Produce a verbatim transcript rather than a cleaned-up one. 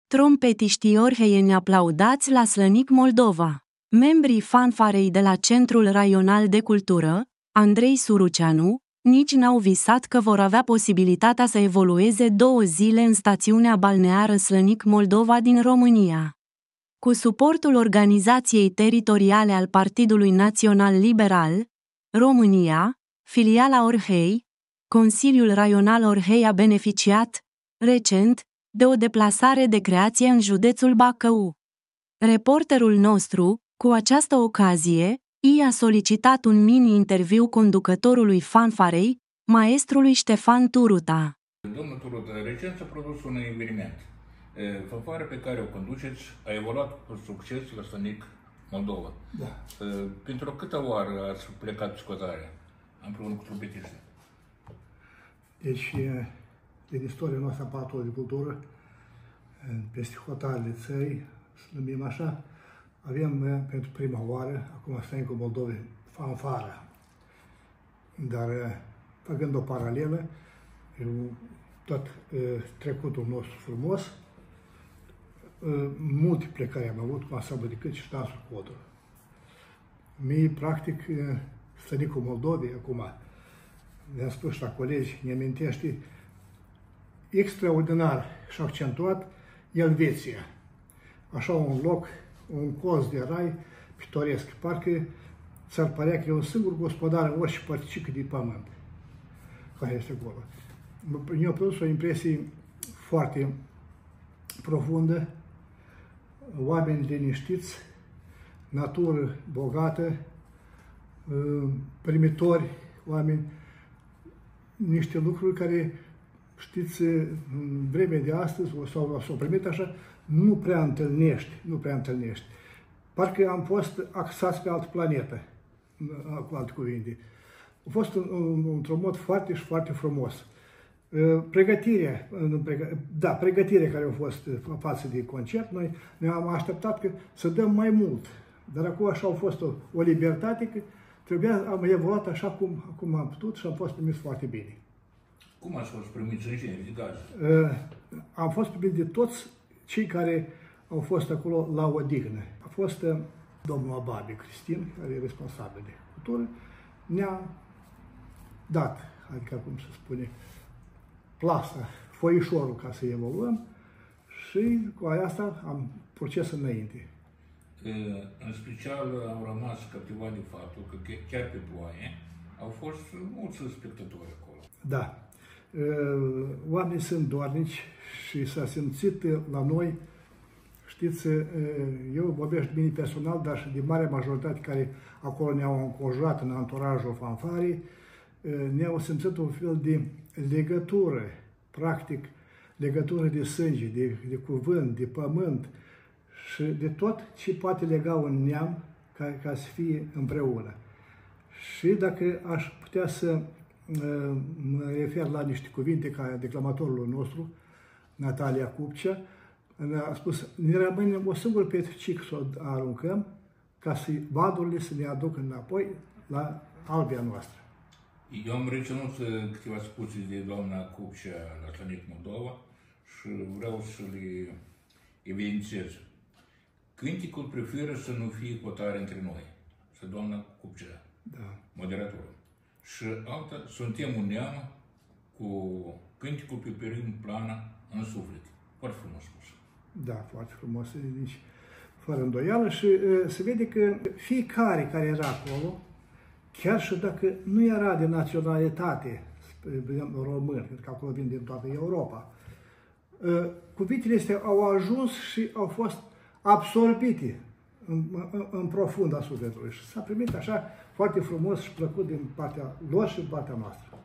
Trompetiștii orheieni aplaudați la Slănic Moldova. Membrii fanfarei de la Centrul Raional de Cultură, Andrei Suruceanu, nici n-au visat că vor avea posibilitatea să evolueze două zile în stațiunea balneară Slănic Moldova din România. Cu suportul organizației teritoriale al Partidului Național Liberal, România, filiala Orhei, Consiliul Raional Orhei a beneficiat, recent, de o deplasare de creație în județul Bacău. Reporterul nostru, cu această ocazie, i-a solicitat un mini-interviu conducătorului fanfarei, maestrului Ștefan Turuta. Domnul Turuta, recent s-a produs un eveniment. Fanfara pe care o conduceți a evoluat cu succes la Slănic Moldova. Da. Pentru câtă oară ați plecat scotarea împreună cu trompetiștii? Deci, din istoria noastră a Palatului de Cultură, peste hotarele țării, să numim așa, avem pentru prima oară, acum Slănicul Moldovei, fanfara. Dar, făcând o paralelă, tot trecutul nostru frumos, multe plecări am avut cu ansamblu de cât și dansul codul. Mie, practic, Slănicul Moldovei, acum, ne-am spus la colegi, ne amintește extraordinar și accentuat Elveția. Așa un loc, un colț de rai pitoresc. Parcă ți-ar părea că e un singur gospodar în orice părticică de pământ care este acolo. Mi-a produs o impresie foarte profundă, oameni liniștiți, natură bogată, primitori, oameni, niște lucruri care, știți, în vremea de astăzi, sau s-au primit așa, nu prea întâlnești, nu prea întâlnești. Parcă am fost axați pe altă planetă, cu alte cuvinte. A fost într-un mod foarte și foarte frumos. Pregătirea, da, pregătirea care a fost față de concert, noi ne-am așteptat că să dăm mai mult. Dar acum așa a fost o, o libertate că trebuia, am evoluat așa cum, cum am putut și am fost primit foarte bine. Cum ați fost primiți în genere? Am fost primit de toți cei care au fost acolo la odihnă. A fost domnul Ababe Cristin, care e responsabil de cultură, ne-a dat, adică cum se spune, plasa, foișorul ca să evoluăm și cu asta am proces înainte. În special au rămas captivat de faptul că chiar pe ploaie au fost mulți spectatori acolo. Da. Oamenii sunt doarnici și s-a simțit la noi, știți, eu vorbesc de mine personal, dar și de marea majoritate care acolo ne-au înconjurat în anturajul fanfarii, ne-au simțit un fel de legătură, practic, legătură de sânge, de, de cuvânt, de pământ și de tot ce poate lega un neam ca, ca să fie împreună. Și dacă aș putea să mă refer la niște cuvinte ca declamatorul nostru, Natalia Cupcea, a spus, ne rămâne o singură petricică să o aruncăm ca să vadurile să ne aducă înapoi la albia noastră. Eu am reținut câteva spuții de doamna Cupcea la Slănic Moldova și vreau să le evidențiez. Cânticul preferă să nu fie cotare între noi, să doamna Cupcea, da, moderatorul. Și alta, suntem un neam cu cânticul pe prim plană în suflet. Foarte frumos spus. Da, foarte frumos, deci, fără îndoială și uh, se vede că fiecare care era acolo, chiar și dacă nu era de naționalitate, român, pentru că acolo vin din toată Europa, uh, cuvintele astea au ajuns și au fost absorbite în, în, în profund a sufletului și s-a primit așa foarte frumos și plăcut din partea lor și din partea noastră.